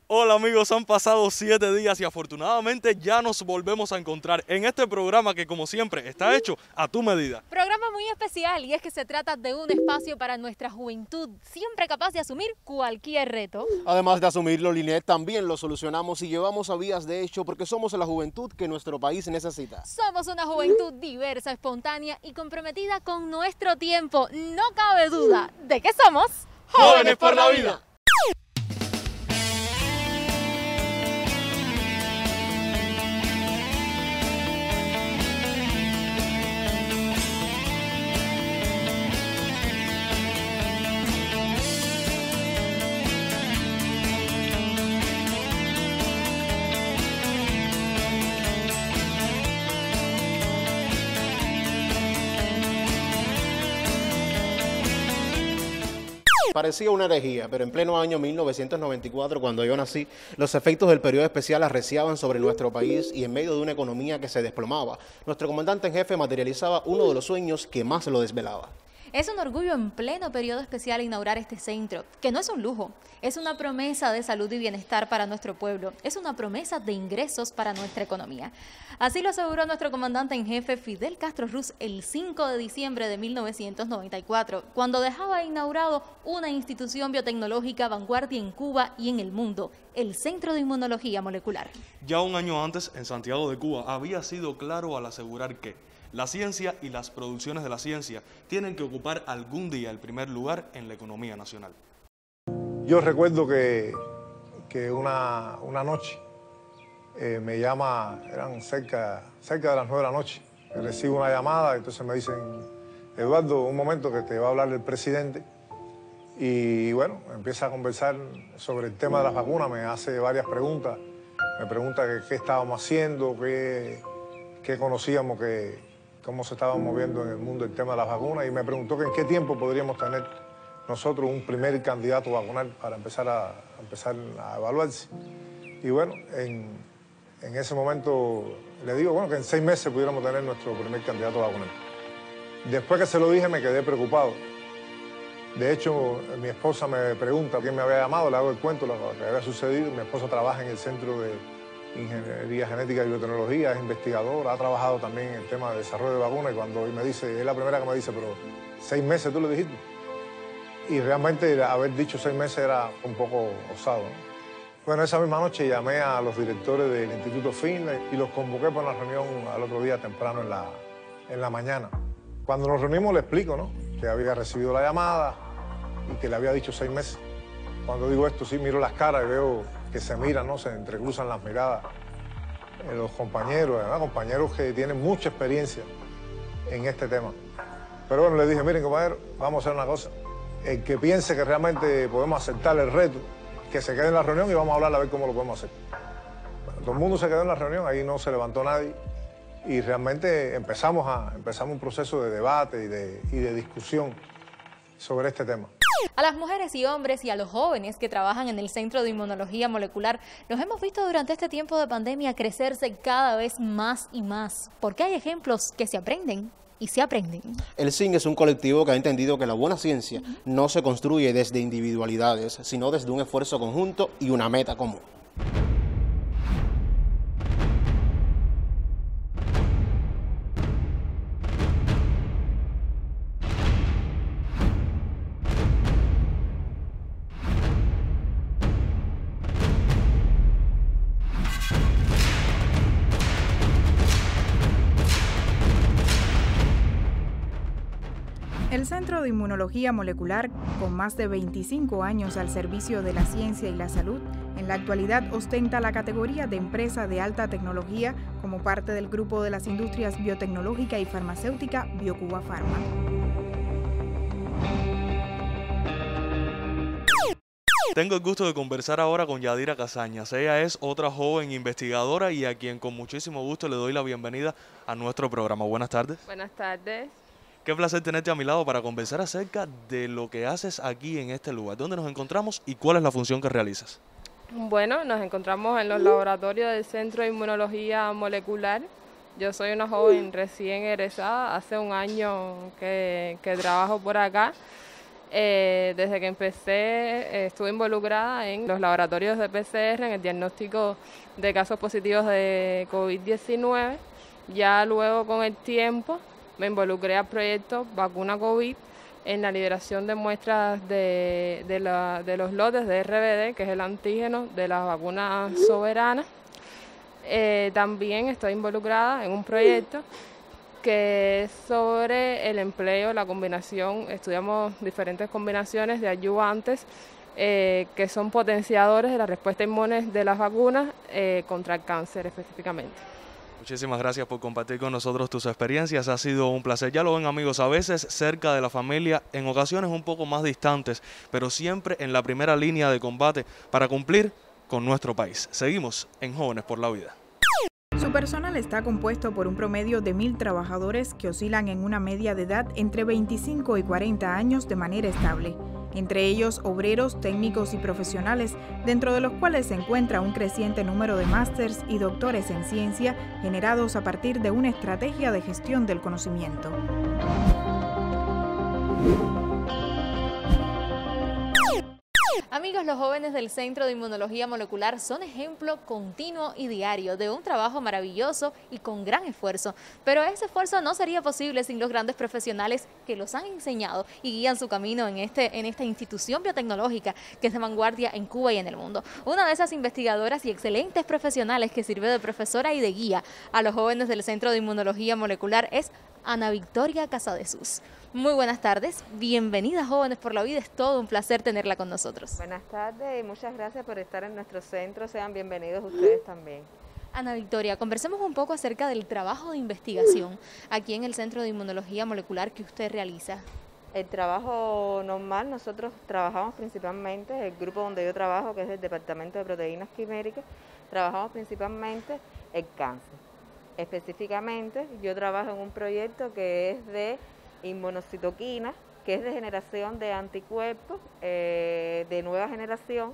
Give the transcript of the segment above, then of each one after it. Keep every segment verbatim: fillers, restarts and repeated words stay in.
Hola amigos, han pasado siete días y afortunadamente ya nos volvemos a encontrar en este programa que, como siempre, está hecho a tu medida. Programa muy especial, y es que se trata de un espacio para nuestra juventud, siempre capaz de asumir cualquier reto. Además de asumirlo, Linet, también lo solucionamos y llevamos a vías de hecho porque somos la juventud que nuestro país necesita. Somos una juventud diversa, espontánea y comprometida con nuestro tiempo. No cabe duda de que somos ¡Jóvenes por la Vida! Parecía una herejía, pero en pleno año mil novecientos noventa y cuatro, cuando yo nací, los efectos del periodo especial arreciaban sobre nuestro país y en medio de una economía que se desplomaba, nuestro comandante en jefe materializaba uno de los sueños que más lo desvelaba. Es un orgullo en pleno periodo especial inaugurar este centro, que no es un lujo, es una promesa de salud y bienestar para nuestro pueblo, es una promesa de ingresos para nuestra economía. Así lo aseguró nuestro comandante en jefe Fidel Castro Ruz el cinco de diciembre de mil novecientos noventa y cuatro, cuando dejaba inaugurado una institución biotecnológica vanguardia en Cuba y en el mundo, el Centro de Inmunología Molecular. Ya un año antes, en Santiago de Cuba, había sido claro al asegurar que la ciencia y las producciones de la ciencia tienen que ocupar algún día el primer lugar en la economía nacional. Yo recuerdo que, que una, una noche eh, me llama, eran cerca, cerca de las nueve de la noche, recibo una llamada, entonces me dicen, Eduardo, un momento que te va a hablar el presidente, y bueno, empieza a conversar sobre el tema de las vacunas, me hace varias preguntas, me pregunta que, qué estábamos haciendo, qué, qué conocíamos, que, cómo se estaba moviendo en el mundo el tema de las vacunas, y me preguntó que en qué tiempo podríamos tener nosotros un primer candidato vacunal para empezar a, a, empezar a evaluarse. Y bueno, en, en ese momento le digo bueno, que en seis meses pudiéramos tener nuestro primer candidato vacunal. Después que se lo dije me quedé preocupado. De hecho, mi esposa me pregunta quién me había llamado, le hago el cuento, lo que había sucedido. Mi esposa trabaja en el Centro de Ingeniería Genética y Biotecnología, es investigadora, ha trabajado también en el tema de desarrollo de vacunas, y cuando me dice, es la primera que me dice, pero seis meses tú lo dijiste. Y realmente haber dicho seis meses era un poco osado, ¿no? Bueno, esa misma noche llamé a los directores del Instituto Finlay y los convoqué para una reunión al otro día temprano en la, en la mañana. Cuando nos reunimos le explico, ¿no?, que había recibido la llamada y que le había dicho seis meses. Cuando digo esto, sí miro las caras y veo que se miran, ¿no?, se entrecruzan las miradas. Eh, los compañeros, además, compañeros que tienen mucha experiencia en este tema. Pero bueno, le dije, miren, compañeros, vamos a hacer una cosa. El que piense que realmente podemos aceptar el reto, que se quede en la reunión y vamos a hablar a ver cómo lo podemos hacer. Bueno, todo el mundo se quedó en la reunión, ahí no se levantó nadie y realmente empezamos, a, empezamos un proceso de debate y de, y de discusión sobre este tema. A las mujeres y hombres y a los jóvenes que trabajan en el Centro de Inmunología Molecular, los hemos visto durante este tiempo de pandemia crecerse cada vez más y más, porque hay ejemplos que se aprenden y se aprenden. El C I N es un colectivo que ha entendido que la buena ciencia no se construye desde individualidades, sino desde un esfuerzo conjunto y una meta común. El Centro de Inmunología Molecular, con más de veinticinco años al servicio de la ciencia y la salud, en la actualidad ostenta la categoría de empresa de alta tecnología como parte del grupo de las industrias biotecnológica y farmacéutica Biocuba Pharma. Tengo el gusto de conversar ahora con Yadira Casañas. Ella es otra joven investigadora y a quien con muchísimo gusto le doy la bienvenida a nuestro programa. Buenas tardes. Buenas tardes. Qué placer tenerte a mi lado para conversar acerca de lo que haces aquí en este lugar. ¿Dónde nos encontramos y cuál es la función que realizas? Bueno, nos encontramos en los laboratorios del Centro de Inmunología Molecular. Yo soy una joven recién egresada, hace un año que, que trabajo por acá. Eh, desde que empecé eh, estuve involucrada en los laboratorios de P C R, en el diagnóstico de casos positivos de COVID diecinueve. Ya luego con el tiempo me involucré al proyecto Vacuna COVID en la liberación de muestras de, de, la, de los lotes de R B D, que es el antígeno de las vacunas soberanas. Eh, también estoy involucrada en un proyecto que es sobre el empleo, la combinación, estudiamos diferentes combinaciones de adyuvantes eh, que son potenciadores de la respuesta inmune de las vacunas eh, contra el cáncer específicamente. Muchísimas gracias por compartir con nosotros tus experiencias, ha sido un placer. Ya lo ven, amigos, a veces cerca de la familia, en ocasiones un poco más distantes, pero siempre en la primera línea de combate para cumplir con nuestro país. Seguimos en Jóvenes por la Vida. Su personal está compuesto por un promedio de mil trabajadores que oscilan en una media de edad entre veinticinco y cuarenta años de manera estable. Entre ellos obreros, técnicos y profesionales, dentro de los cuales se encuentra un creciente número de másters y doctores en ciencia generados a partir de una estrategia de gestión del conocimiento. Amigos, los jóvenes del Centro de Inmunología Molecular son ejemplo continuo y diario de un trabajo maravilloso y con gran esfuerzo. Pero ese esfuerzo no sería posible sin los grandes profesionales que los han enseñado y guían su camino en, este, en esta institución biotecnológica que es de vanguardia en Cuba y en el mundo. Una de esas investigadoras y excelentes profesionales que sirve de profesora y de guía a los jóvenes del Centro de Inmunología Molecular es Ana Victoria Casadesús. Muy buenas tardes, bienvenida Jóvenes por la Vida, es todo un placer tenerla con nosotros. Buenas tardes y muchas gracias por estar en nuestro centro, sean bienvenidos ustedes también. Ana Victoria, conversemos un poco acerca del trabajo de investigación aquí en el Centro de Inmunología Molecular que usted realiza. El trabajo normal, nosotros trabajamos principalmente, el grupo donde yo trabajo, que es el Departamento de Proteínas Quiméricas, trabajamos principalmente el cáncer. Específicamente, yo trabajo en un proyecto que es de inmunocitoquina, que es de generación de anticuerpos eh, de nueva generación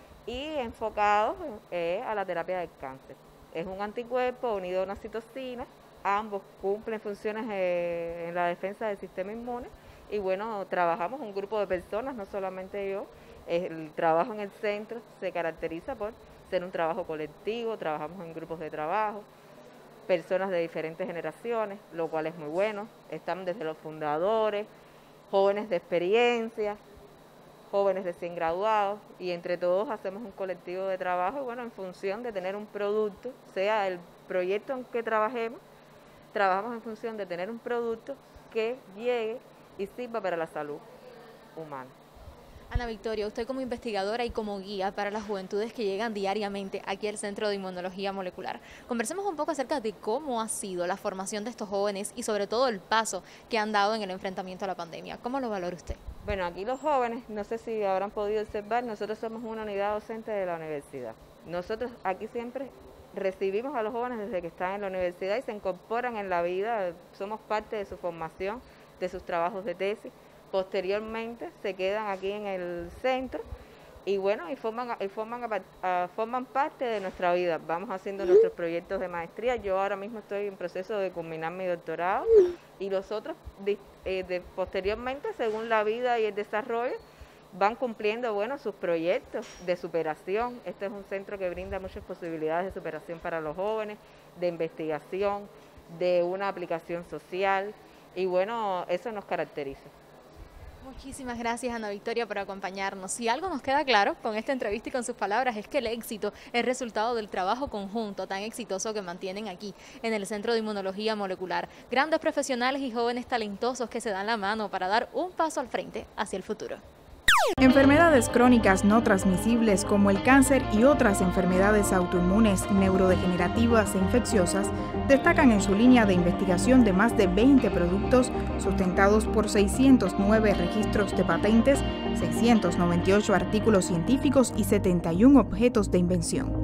y enfocado eh, a la terapia del cáncer. Es un anticuerpo unido a una citocina, ambos cumplen funciones eh, en la defensa del sistema inmune y bueno, trabajamos un grupo de personas, no solamente yo, el trabajo en el centro se caracteriza por ser un trabajo colectivo, trabajamos en grupos de trabajo, personas de diferentes generaciones, lo cual es muy bueno. Están desde los fundadores, jóvenes de experiencia, jóvenes recién graduados, y entre todos hacemos un colectivo de trabajo, y bueno, en función de tener un producto, sea el proyecto en que trabajemos, trabajamos en función de tener un producto que llegue y sirva para la salud humana. Ana Victoria, usted como investigadora y como guía para las juventudes que llegan diariamente aquí al Centro de Inmunología Molecular, conversemos un poco acerca de cómo ha sido la formación de estos jóvenes y sobre todo el paso que han dado en el enfrentamiento a la pandemia. ¿Cómo lo valora usted? Bueno, aquí los jóvenes, no sé si habrán podido observar, nosotros somos una unidad docente de la universidad. Nosotros aquí siempre recibimos a los jóvenes desde que están en la universidad y se incorporan en la vida, somos parte de su formación, de sus trabajos de tesis. Posteriormente se quedan aquí en el centro y bueno, y forman, y forman, uh, forman parte de nuestra vida. Vamos haciendo nuestros proyectos de maestría. Yo ahora mismo estoy en proceso de culminar mi doctorado y los otros eh, de, posteriormente, según la vida y el desarrollo, van cumpliendo bueno sus proyectos de superación. Este es un centro que brinda muchas posibilidades de superación para los jóvenes, de investigación, de una aplicación social y bueno, eso nos caracteriza. Muchísimas gracias, Ana Victoria, por acompañarnos. Si algo nos queda claro con esta entrevista y con sus palabras es que el éxito es resultado del trabajo conjunto tan exitoso que mantienen aquí en el Centro de Inmunología Molecular. Grandes profesionales y jóvenes talentosos que se dan la mano para dar un paso al frente hacia el futuro. Enfermedades crónicas no transmisibles como el cáncer y otras enfermedades autoinmunes, neurodegenerativas e infecciosas destacan en su línea de investigación de más de veinte productos sustentados por seiscientos nueve registros de patentes, seiscientos noventa y ocho artículos científicos y setenta y uno objetos de invención.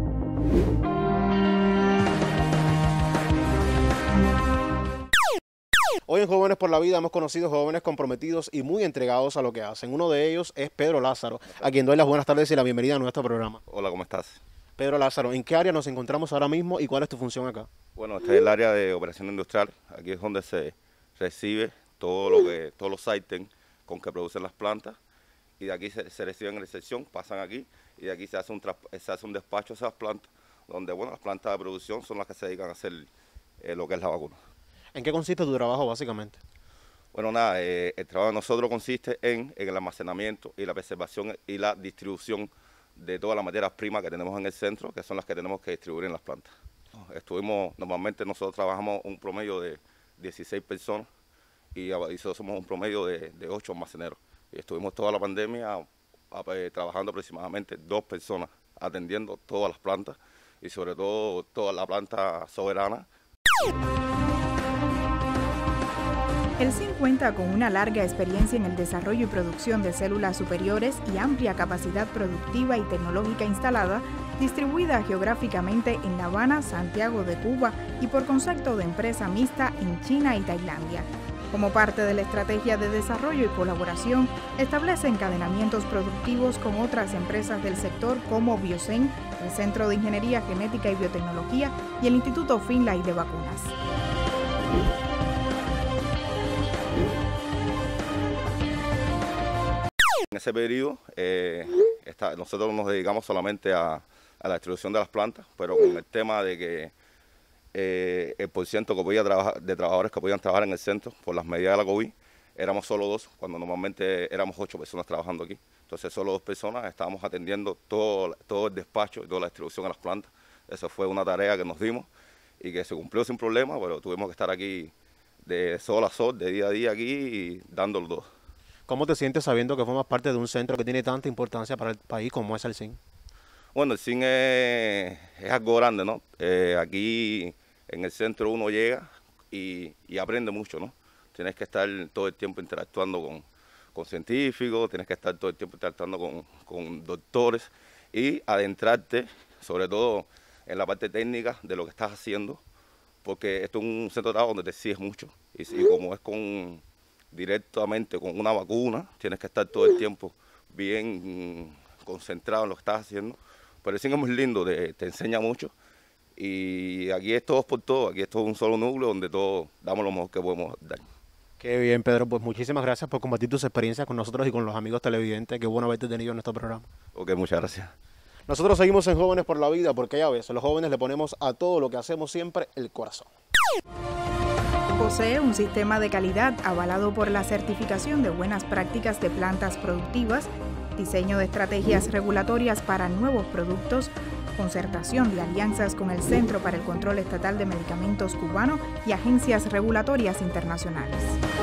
Hoy en Jóvenes por la Vida hemos conocido jóvenes comprometidos y muy entregados a lo que hacen. Uno de ellos es Pedro Lázaro, a quien doy las buenas tardes y la bienvenida a nuestro programa. Hola, ¿cómo estás? Pedro Lázaro, ¿en qué área nos encontramos ahora mismo y cuál es tu función acá? Bueno, este es el área de operación industrial. Aquí es donde se recibe todo lo que, todos los ítems con que producen las plantas, y de aquí se, se reciben en recepción, pasan aquí, y de aquí se hace un, se hace un despacho a esas plantas, donde bueno, las plantas de producción son las que se dedican a hacer eh, lo que es la vacuna. ¿En qué consiste tu trabajo básicamente? Bueno, nada, eh, el trabajo de nosotros consiste en, en el almacenamiento y la preservación y la distribución de todas las materias primas que tenemos en el centro, que son las que tenemos que distribuir en las plantas. Estuvimos, normalmente nosotros trabajamos un promedio de dieciséis personas y, y nosotros somos un promedio de, de ocho almaceneros. Y estuvimos toda la pandemia a, a, eh, trabajando aproximadamente dos personas, atendiendo todas las plantas y sobre todo toda la planta soberana. El C I N cuenta con una larga experiencia en el desarrollo y producción de células superiores y amplia capacidad productiva y tecnológica instalada, distribuida geográficamente en La Habana, Santiago de Cuba y por concepto de empresa mixta en China y Tailandia. Como parte de la estrategia de desarrollo y colaboración, establece encadenamientos productivos con otras empresas del sector como Biocen, el Centro de Ingeniería Genética y Biotecnología y el Instituto Finlay de Vacunas. En ese periodo, eh, está, nosotros nos dedicamos solamente a, a la distribución de las plantas, pero con el tema de que eh, el porciento que podía trabajar, de trabajadores que podían trabajar en el centro por las medidas de la COVID, éramos solo dos, cuando normalmente éramos ocho personas trabajando aquí. Entonces solo dos personas estábamos atendiendo todo, todo el despacho y toda la distribución a las plantas. Eso fue una tarea que nos dimos y que se cumplió sin problema, pero tuvimos que estar aquí de sol a sol, de día a día aquí y dándolo todo. ¿Cómo te sientes sabiendo que formas parte de un centro que tiene tanta importancia para el país como es el C I N? Bueno, el C I N es, es algo grande, ¿no? Eh, aquí en el centro uno llega y, y aprende mucho, ¿no? Tienes que estar todo el tiempo interactuando con, con científicos, tienes que estar todo el tiempo interactuando con, con doctores y adentrarte, sobre todo en la parte técnica de lo que estás haciendo, porque esto es un centro de trabajo donde te exiges mucho y, y como es con... directamente con una vacuna, tienes que estar todo el tiempo bien mm, concentrado en lo que estás haciendo, pero sí es muy lindo, te, te enseña mucho y aquí es todos por todo, aquí es todo un solo núcleo donde todos damos lo mejor que podemos dar. Qué bien, Pedro, pues muchísimas gracias por compartir tus experiencias con nosotros y con los amigos televidentes, qué bueno haberte tenido en nuestro programa. Ok, muchas gracias. Nosotros seguimos en Jóvenes por la Vida porque ya ves, los jóvenes le ponemos a todo lo que hacemos siempre el corazón. Posee un sistema de calidad avalado por la certificación de buenas prácticas de plantas productivas, diseño de estrategias regulatorias para nuevos productos, concertación de alianzas con el Centro para el Control Estatal de Medicamentos cubano y agencias regulatorias internacionales.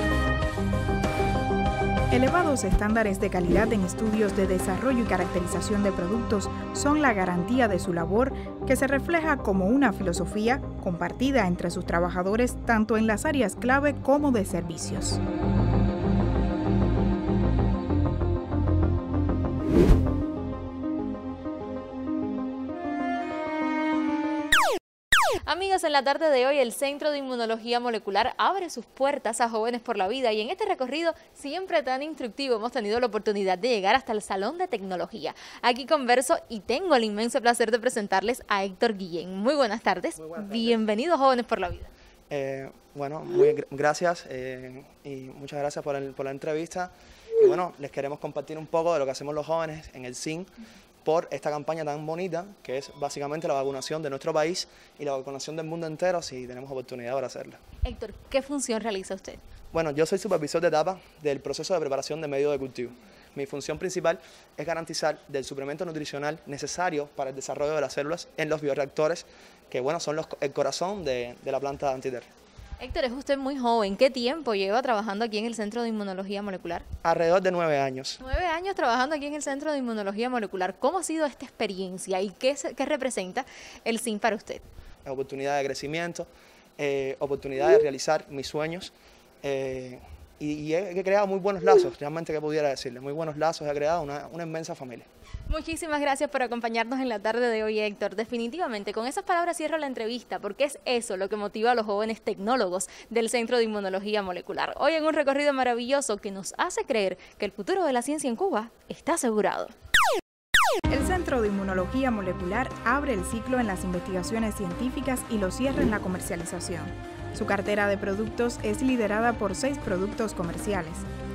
Elevados estándares de calidad en estudios de desarrollo y caracterización de productos son la garantía de su labor, que se refleja como una filosofía compartida entre sus trabajadores tanto en las áreas clave como de servicios. Amigos, en la tarde de hoy el Centro de Inmunología Molecular abre sus puertas a Jóvenes por la Vida y en este recorrido siempre tan instructivo hemos tenido la oportunidad de llegar hasta el Salón de Tecnología. Aquí converso y tengo el inmenso placer de presentarles a Héctor Guillén. Muy buenas tardes, Muy buenas tardes. Bienvenidos Jóvenes por la Vida. Eh, bueno, muy gr gracias eh, y muchas gracias por, el, por la entrevista. Y bueno, les queremos compartir un poco de lo que hacemos los jóvenes en el C I N por esta campaña tan bonita que es básicamente la vacunación de nuestro país y la vacunación del mundo entero si tenemos oportunidad para hacerla. Héctor, ¿qué función realiza usted? Bueno, yo soy supervisor de etapa del proceso de preparación de medios de cultivo. Mi función principal es garantizar del suplemento nutricional necesario para el desarrollo de las células en los bioreactores, que bueno, son los, el corazón de, de la planta Antiter. Héctor, es usted muy joven. ¿Qué tiempo lleva trabajando aquí en el Centro de Inmunología Molecular? Alrededor de nueve años. Nueve años trabajando aquí en el Centro de Inmunología Molecular. ¿Cómo ha sido esta experiencia y qué, qué representa el C I N para usted? Oportunidad de crecimiento, eh, oportunidad de realizar mis sueños eh, y, y he, he creado muy buenos lazos, realmente que pudiera decirle, muy buenos lazos, he creado una, una inmensa familia. Muchísimas gracias por acompañarnos en la tarde de hoy, Héctor. Definitivamente, con esas palabras cierro la entrevista, porque es eso lo que motiva a los jóvenes tecnólogos del Centro de Inmunología Molecular. Hoy en un recorrido maravilloso que nos hace creer que el futuro de la ciencia en Cuba está asegurado. El Centro de Inmunología Molecular abre el ciclo en las investigaciones científicas y lo cierra en la comercialización. Su cartera de productos es liderada por seis productos comerciales.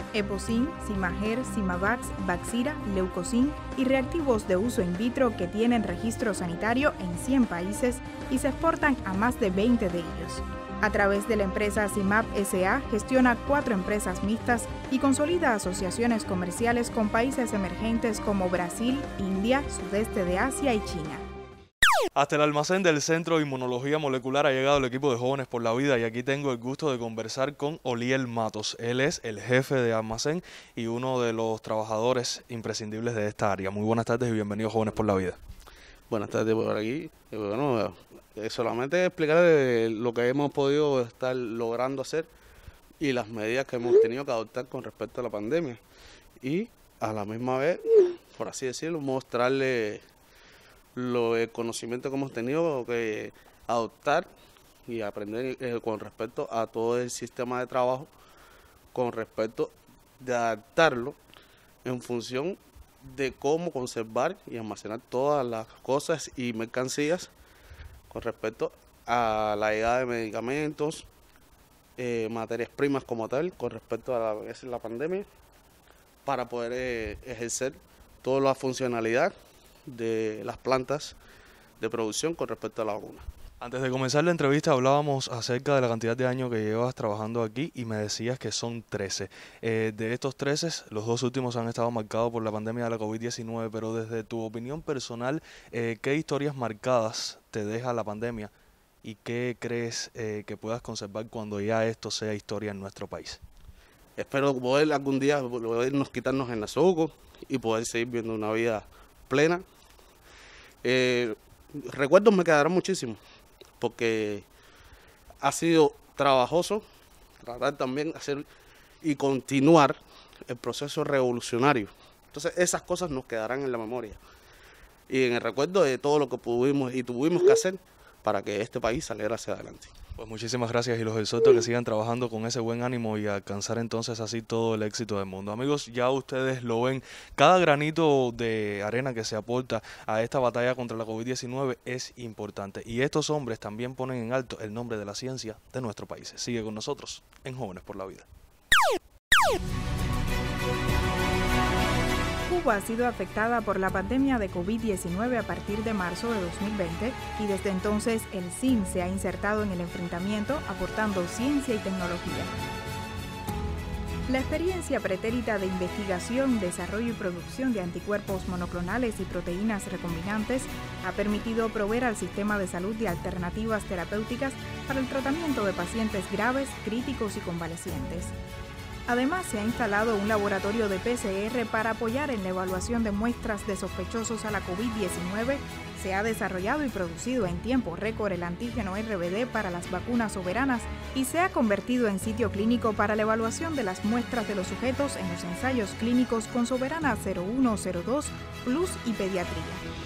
Epocin, Simager, Simavax, Vaxira, Leucocin y reactivos de uso in vitro que tienen registro sanitario en cien países y se exportan a más de veinte de ellos. A través de la empresa CIMAP S A gestiona cuatro empresas mixtas y consolida asociaciones comerciales con países emergentes como Brasil, India, sudeste de Asia y China. Hasta el almacén del Centro de Inmunología Molecular ha llegado el equipo de Jóvenes por la Vida y aquí tengo el gusto de conversar con Oliel Matos. Él es el jefe de almacén y uno de los trabajadores imprescindibles de esta área. Muy buenas tardes y bienvenidos Jóvenes por la Vida. Buenas tardes por aquí. Bueno, solamente explicar lo que hemos podido estar logrando hacer y las medidas que hemos tenido que adoptar con respecto a la pandemia. Y a la misma vez, por así decirlo, mostrarle Lo, el conocimiento que hemos tenido que adoptar y aprender eh, con respecto a todo el sistema de trabajo, con respecto de adaptarlo en función de cómo conservar y almacenar todas las cosas y mercancías con respecto a la llegada de medicamentos, eh, materias primas como tal, con respecto a la, es la pandemia, para poder eh, ejercer toda la funcionalidad de las plantas de producción con respecto a la vacuna. Antes de comenzar la entrevista hablábamos acerca de la cantidad de años que llevas trabajando aquí y me decías que son trece. Eh, de estos trece, los dos últimos han estado marcados por la pandemia de la COVID diecinueve, pero desde tu opinión personal, eh, ¿qué historias marcadas te deja la pandemia y qué crees eh, que puedas conservar cuando ya esto sea historia en nuestro país? Espero poder algún día podernos quitarnos el nasoco y poder seguir viendo una vida plena. Eh, recuerdos me quedarán muchísimo porque ha sido trabajoso tratar también hacer y continuar el proceso revolucionario. Entonces esas cosas nos quedarán en la memoria y en el recuerdo de todo lo que pudimos y tuvimos que hacer para que este país saliera hacia adelante. Pues muchísimas gracias y los exhorto a que sigan trabajando con ese buen ánimo y a alcanzar entonces así todo el éxito del mundo. Amigos, ya ustedes lo ven, cada granito de arena que se aporta a esta batalla contra la COVID diecinueve es importante. Y estos hombres también ponen en alto el nombre de la ciencia de nuestro país. Sigue con nosotros en Jóvenes por la Vida. Cuba ha sido afectada por la pandemia de COVID diecinueve a partir de marzo de dos mil veinte y desde entonces el C I N se ha insertado en el enfrentamiento aportando ciencia y tecnología. La experiencia pretérita de investigación, desarrollo y producción de anticuerpos monoclonales y proteínas recombinantes ha permitido proveer al sistema de salud de alternativas terapéuticas para el tratamiento de pacientes graves, críticos y convalecientes. Además, se ha instalado un laboratorio de P C R para apoyar en la evaluación de muestras de sospechosos a la COVID diecinueve. Se ha desarrollado y producido en tiempo récord el antígeno R B D para las vacunas soberanas y se ha convertido en sitio clínico para la evaluación de las muestras de los sujetos en los ensayos clínicos con Soberana cero uno cero dos, Plus y Pediatría.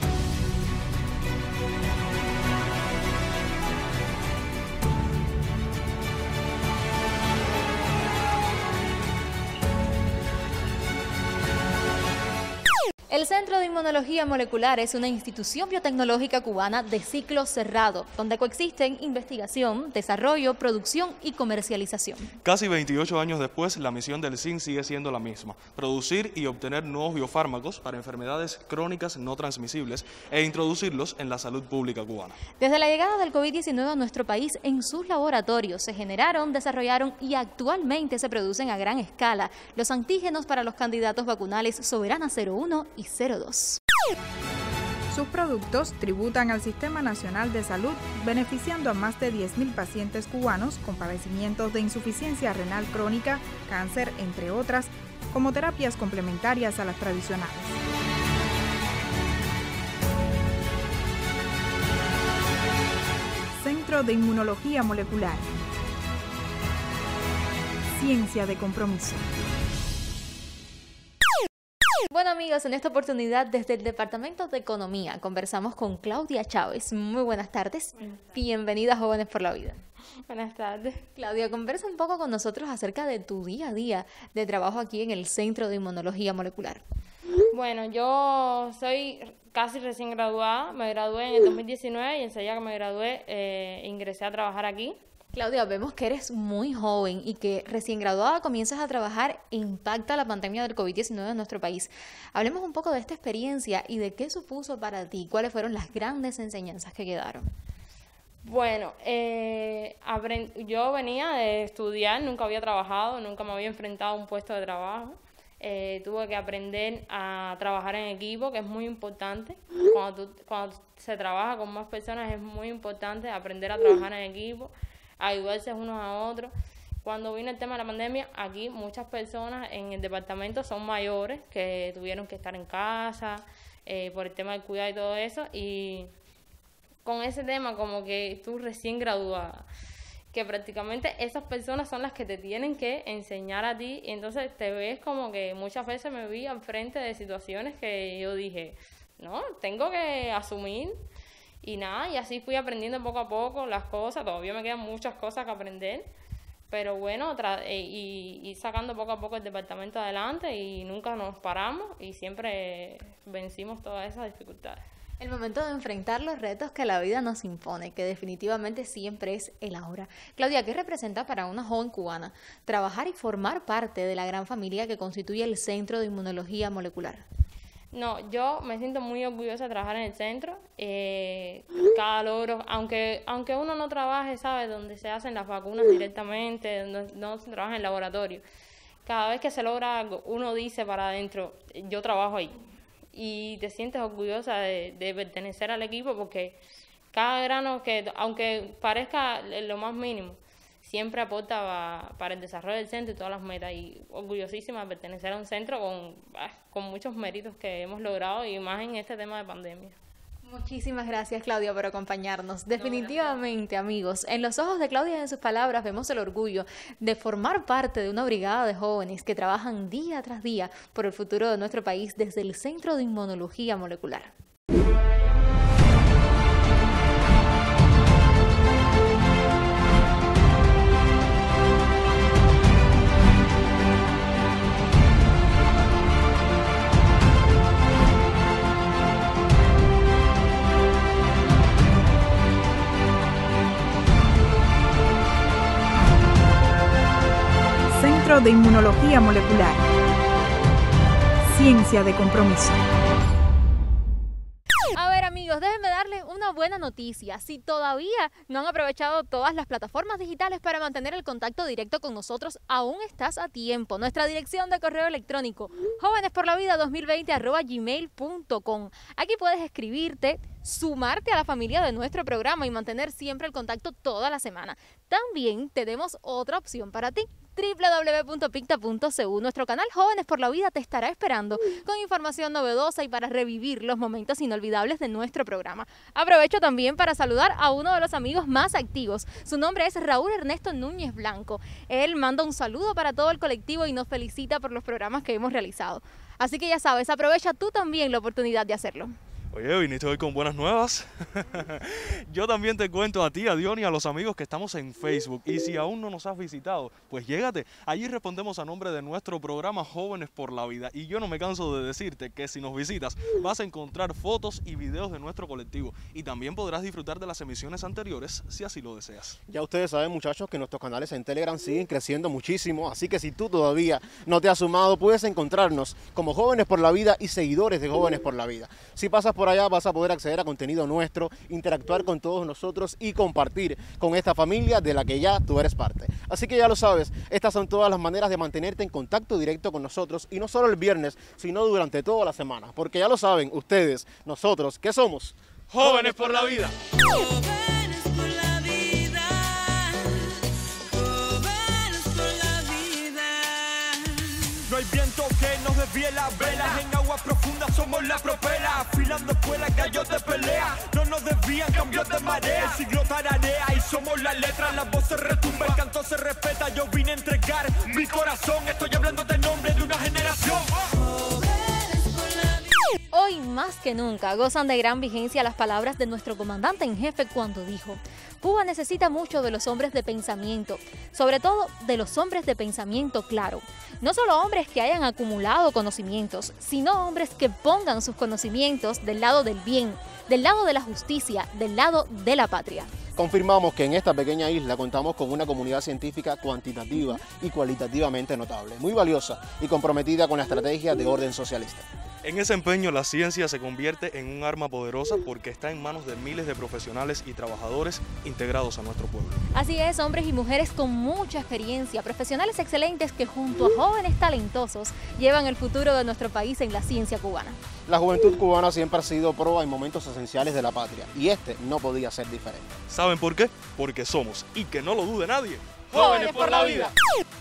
El Centro de Inmunología Molecular es una institución biotecnológica cubana de ciclo cerrado, donde coexisten investigación, desarrollo, producción y comercialización. Casi veintiocho años después, la misión del C I N sigue siendo la misma: producir y obtener nuevos biofármacos para enfermedades crónicas no transmisibles e introducirlos en la salud pública cubana. Desde la llegada del COVID diecinueve a nuestro país, en sus laboratorios se generaron, desarrollaron y actualmente se producen a gran escala los antígenos para los candidatos vacunales Soberana cero uno y cero dos. Sus productos tributan al Sistema Nacional de Salud, beneficiando a más de diez mil pacientes cubanos con padecimientos de insuficiencia renal crónica, cáncer, entre otras, como terapias complementarias a las tradicionales. Centro de Inmunología Molecular. Ciencia de compromiso. Bueno amigos, en esta oportunidad desde el Departamento de Economía conversamos con Claudia Chávez. Muy buenas tardes. Buenas tardes. Bienvenida a Jóvenes por la Vida. Buenas tardes. Claudia, conversa un poco con nosotros acerca de tu día a día de trabajo aquí en el Centro de Inmunología Molecular. Bueno, yo soy casi recién graduada, me gradué en el dos mil diecinueve y enseguida que me gradué eh, ingresé a trabajar aquí. Claudia, vemos que eres muy joven y que recién graduada comienzas a trabajar e impacta la pandemia del COVID diecinueve en nuestro país. Hablemos un poco de esta experiencia y de qué supuso para ti, cuáles fueron las grandes enseñanzas que quedaron. Bueno, eh, yo venía de estudiar, nunca había trabajado, nunca me había enfrentado a un puesto de trabajo. Eh, tuve que aprender a trabajar en equipo, que es muy importante. Cuando, tú, cuando se trabaja con más personas es muy importante aprender a trabajar en equipo, ayudarse unos a otros. Cuando vino el tema de la pandemia, aquí muchas personas en el departamento son mayores que tuvieron que estar en casa eh, por el tema del cuidado y todo eso, y con ese tema como que tú recién graduada, que prácticamente esas personas son las que te tienen que enseñar a ti, y entonces te ves como que muchas veces me vi al frente de situaciones que yo dije, no, tengo que asumir. Y nada, y así fui aprendiendo poco a poco las cosas, todavía me quedan muchas cosas que aprender, pero bueno, tra y, y sacando poco a poco el departamento adelante y nunca nos paramos y siempre vencimos todas esas dificultades. El momento de enfrentar los retos que la vida nos impone, que definitivamente siempre es el ahora. Claudia, ¿qué representa para una joven cubana trabajar y formar parte de la gran familia que constituye el Centro de Inmunología Molecular? No, yo me siento muy orgullosa de trabajar en el centro. Eh, cada logro, aunque aunque uno no trabaje, ¿sabes?, donde se hacen las vacunas directamente, donde no se trabaja en laboratorio. Cada vez que se logra algo, uno dice para adentro, yo trabajo ahí. Y te sientes orgullosa de, de pertenecer al equipo porque cada grano, que aunque parezca lo más mínimo, siempre aporta pa, para el desarrollo del centro y todas las metas, y orgullosísima de pertenecer a un centro con, con muchos méritos que hemos logrado, y más en este tema de pandemia. Muchísimas gracias, Claudia, por acompañarnos. Definitivamente, amigos, en los ojos de Claudia y en sus palabras vemos el orgullo de formar parte de una brigada de jóvenes que trabajan día tras día por el futuro de nuestro país desde el Centro de Inmunología Molecular. Centro de Inmunología Molecular. Ciencia de compromiso. A ver, amigos, déjenme darles una buena noticia. Si todavía no han aprovechado todas las plataformas digitales para mantener el contacto directo con nosotros, aún estás a tiempo. Nuestra dirección de correo electrónico, jóvenes por la vida dos mil veinte arroba gmail punto com. Aquí puedes escribirte, sumarte a la familia de nuestro programa y mantener siempre el contacto toda la semana. También tenemos otra opción para ti. doble u doble u doble u punto picta punto c u. Nuestro canal Jóvenes por la Vida te estará esperando con información novedosa y para revivir los momentos inolvidables de nuestro programa. Aprovecho también para saludar a uno de los amigos más activos. Su nombre es Raúl Ernesto Núñez Blanco. Él manda un saludo para todo el colectivo y nos felicita por los programas que hemos realizado. Así que ya sabes, aprovecha tú también la oportunidad de hacerlo. Oye, viniste hoy con buenas nuevas. Yo también te cuento a ti, a Dion y a los amigos que estamos en Facebook. Y si aún no nos has visitado, pues llégate. Allí respondemos a nombre de nuestro programa Jóvenes por la Vida. Y yo no me canso de decirte que si nos visitas vas a encontrar fotos y videos de nuestro colectivo. Y también podrás disfrutar de las emisiones anteriores si así lo deseas. Ya ustedes saben, muchachos, que nuestros canales en Telegram siguen creciendo muchísimo. Así que si tú todavía no te has sumado, puedes encontrarnos como Jóvenes por la Vida y seguidores de Jóvenes por la Vida. Si pasas por Por allá vas a poder acceder a contenido nuestro, interactuar con todos nosotros y compartir con esta familia de la que ya tú eres parte. Así que ya lo sabes, estas son todas las maneras de mantenerte en contacto directo con nosotros, y no solo el viernes, sino durante toda la semana. Porque ya lo saben ustedes, nosotros, ¿qué somos? Jóvenes por la Vida. No hay viento que nos desvíe las velas, en agua profunda somos la propela, afilando espuelas, gallos de pelea, no nos desvían cambios de marea, el siglo tararea y somos las letras, las voces retumban, el canto se respeta, yo vine a entregar mi corazón, estoy hablando del nombre de una generación. Hoy más que nunca gozan de gran vigencia las palabras de nuestro comandante en jefe cuando dijo: Cuba necesita mucho de los hombres de pensamiento, sobre todo de los hombres de pensamiento claro. No solo hombres que hayan acumulado conocimientos, sino hombres que pongan sus conocimientos del lado del bien, del lado de la justicia, del lado de la patria. confirmamos que en esta pequeña isla contamos con una comunidad científica cuantitativa y cualitativamente notable, muy valiosa y comprometida con la estrategia de orden socialista. En ese empeño, la ciencia se convierte en un arma poderosa porque está en manos de miles de profesionales y trabajadores integrados a nuestro pueblo. Así es, hombres y mujeres con mucha experiencia, profesionales excelentes que junto a jóvenes talentosos llevan el futuro de nuestro país en la ciencia cubana. La juventud cubana siempre ha sido proa en momentos esenciales de la patria y este no podía ser diferente. ¿Saben por qué? Porque somos, y que no lo dude nadie, ¡Jóvenes por la vida!